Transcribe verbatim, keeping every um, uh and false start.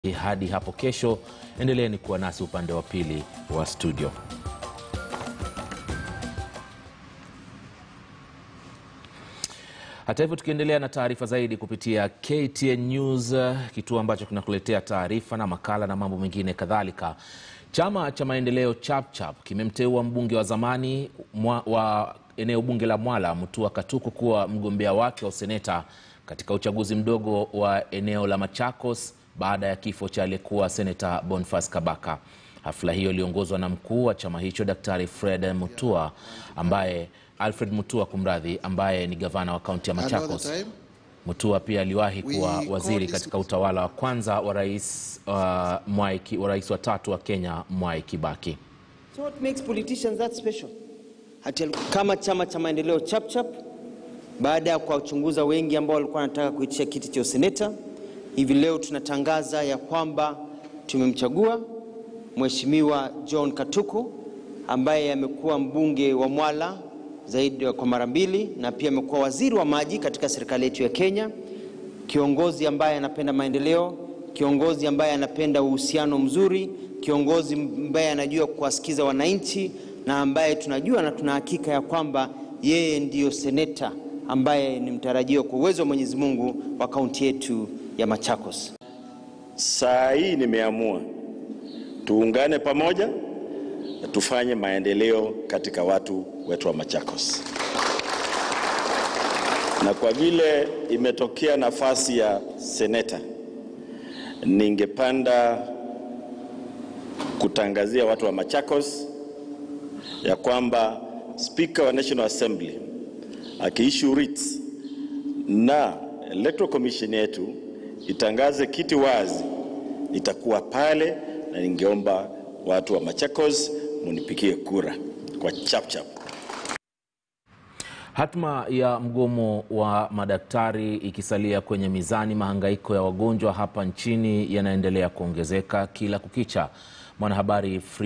Hadi hapo kesho, endeleeni kuwa nasi upande wa pili wa studio. Hata hivyo, tukiendelea na taarifa zaidi kupitia K T N News, kituo ambacho kinakuletea taarifa na makala na mambo mengine kadhalika. Chama cha Maendeleo Chapchap kimemteua mbunge wa zamani mwa, wa eneo bunge la Mwala, Mutua Katuku, kuwa mgombea wake wa Useneta katika uchaguzi mdogo wa eneo la Machakos baada ya kifo cha aliyekuwa Seneta Boniface Kabaka. Hafla hiyo iliongozwa na mkuu wa chama hicho, daktari Alfred Mutua, ambaye Alfred Mutua kumradhi, ambaye ni gavana wa kaunti ya Machakos. Mutua pia aliwahi kuwa waziri katika utawala wa kwanza wa rais uh, Mwai, wa rais wa tatu wa Kenya Mwai Kibaki. So what makes politicians that special? Hati kama chama cha Maendeleo Chapchap, baada ya kuwachunguza wengi ambao walikuwa wanataka kuitisha kiti cha seneta, hivi leo tunatangaza ya kwamba tumemchagua Mheshimiwa John Katuku, ambaye amekuwa mbunge wa Mwala zaidi kwa mara mbili na pia amekuwa waziri wa maji katika serikali yetu ya Kenya. Kiongozi ambaye anapenda maendeleo, kiongozi ambaye anapenda uhusiano mzuri, kiongozi ambaye anajua kuwasikiza wananchi, na ambaye tunajua na tunahakika ya kwamba yeye ndiyo seneta ambaye ni mtarajio kwa uwezo wa Mwenyezi Mungu wa kaunti yetu ya Machakos. Saa hii nimeamua tuungane pamoja na tufanye maendeleo katika watu wetu wa Machakos. Na kwa vile imetokea nafasi ya seneta, ningependa kutangazia watu wa Machakos ya kwamba Speaker wa National Assembly akiissue writs na Electoral Commission yetu itangaze kiti wazi, itakuwa pale, na ningeomba watu wa Machakos munipigie kura kwa Chapchap. Hatma ya mgomo wa madaktari ikisalia kwenye mizani, mahangaiko ya wagonjwa hapa nchini yanaendelea kuongezeka kila kukicha. Mwanahabari